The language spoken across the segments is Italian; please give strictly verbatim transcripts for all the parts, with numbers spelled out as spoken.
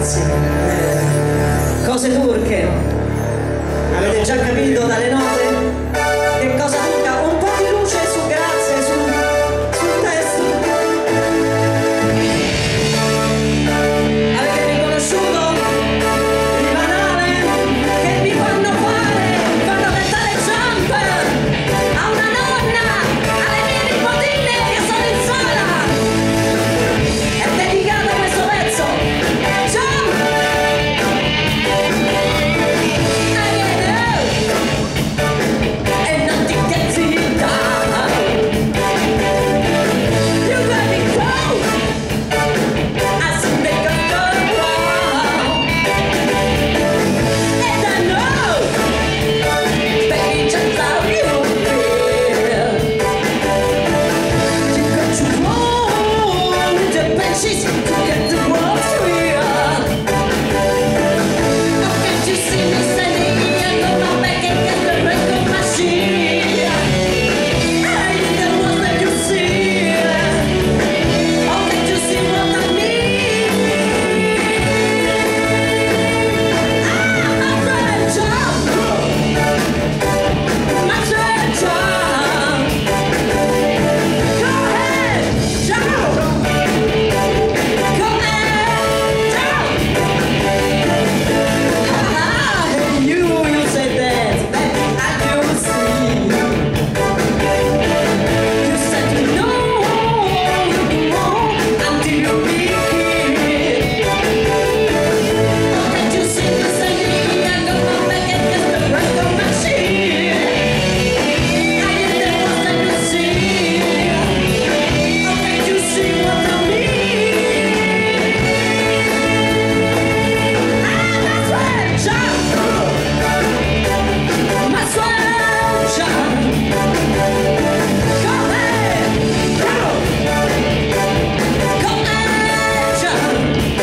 ragazzi. Eh, cose turche. Avete già capito dalle note? Che cosa turca? Un po' di luce su, grazie, sul, sul testo. Avete riconosciuto il banale che mi fanno fare? Fanno cantare jumper a una nonna, alle mie nipotine che sono in sala. È dedicato questo pezzo. Jump! E non ti cazzi down. You let me go. I see me go wrong. And I know, baby, just how you feel. You got to roll with the benches to get the walls real. How can't you see me standing here on my back and get the record machine? I didn't want that you see. How can't you see what I mean? I'm a treasure, my treasure. Go ahead, jump. Go ahead, jump. Ah, you, you said that, that I could see. You said you know, you know, until you begin. How can't you see me standing? I got my back against the record machine. I didn't want them to see. How can't you see what I mean? I'm a treasure, my treasure. Go ahead, go. Go ahead, jump.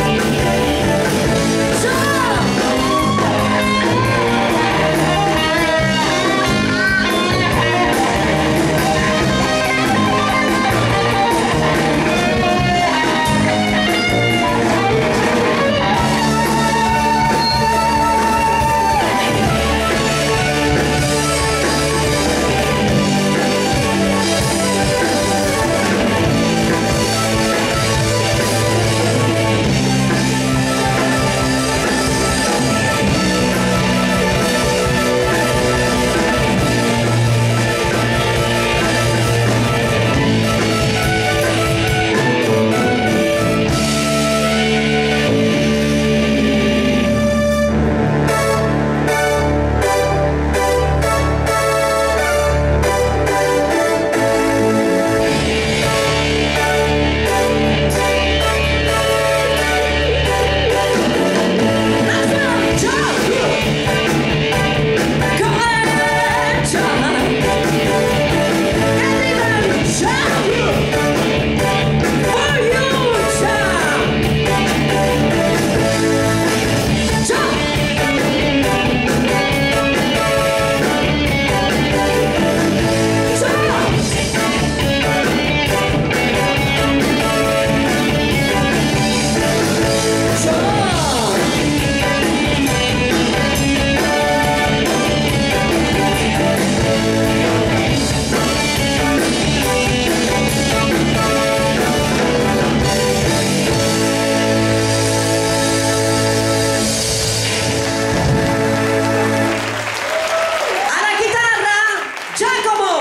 Alla chitarra, Giacomo!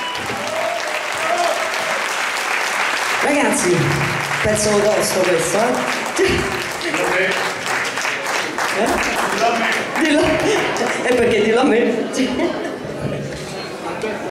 Ragazzi, pezzo tosto questo, eh? Eh? Dillo. E perché dillo a me?